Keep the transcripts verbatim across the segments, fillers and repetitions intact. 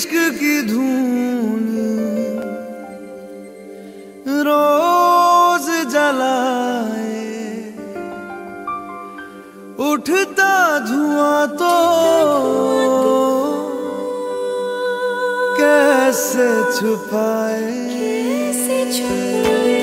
इश्क की धून रोज जलाए, उठता धुआं तो कैसे छुपाए, कैसे छुपाए।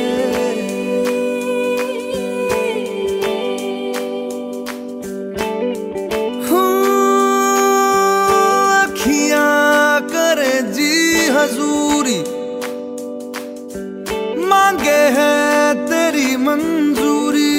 अखियां करे जी हजूरी, मांगे है तेरी मंजूरी,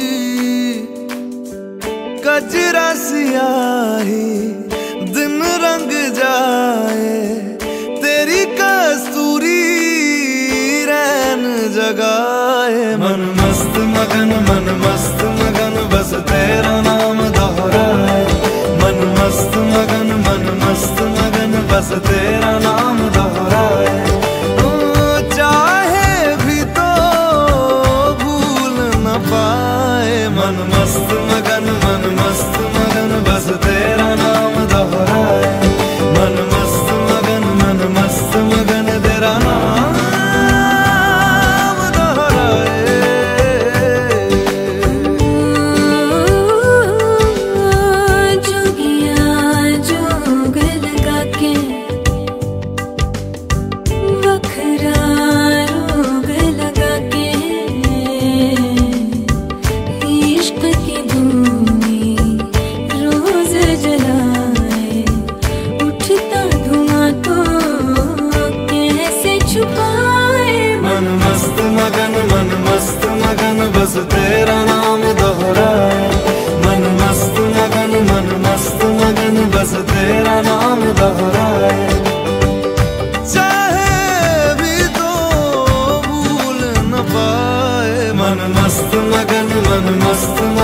कजरा सियाही दिन रंग जाए, तेरी कस्तूरी रैन जगाए। मन मस्त मगन मन मस्त मगन बस तेरा नाम दोहराए, मन मस्त मगन मन मस्त मगन बस तेरा नाम दोहराए। चाहे भी तो भूल न पाए, मन मस्त मगन मन मस्त मगन बस तेरा नाम दोहराए, मन मस्त मगन मन मस्त मगन तेरा नाम दोहराए। जोगिया जोग लगा के वखरा रोग लगा के, इश्क की धूनी रोज जलाए, उठता धुआं तो कैसे छुपाए। मन मस्त मगन मन मस्त मगन बस तेरा नाम दोहराए, मन मस्त मगन मन मस्त मगन बस तेरा नाम दोहराए। चाहे भी तो भूल न पाए, मन मस्त मगन मन मस्त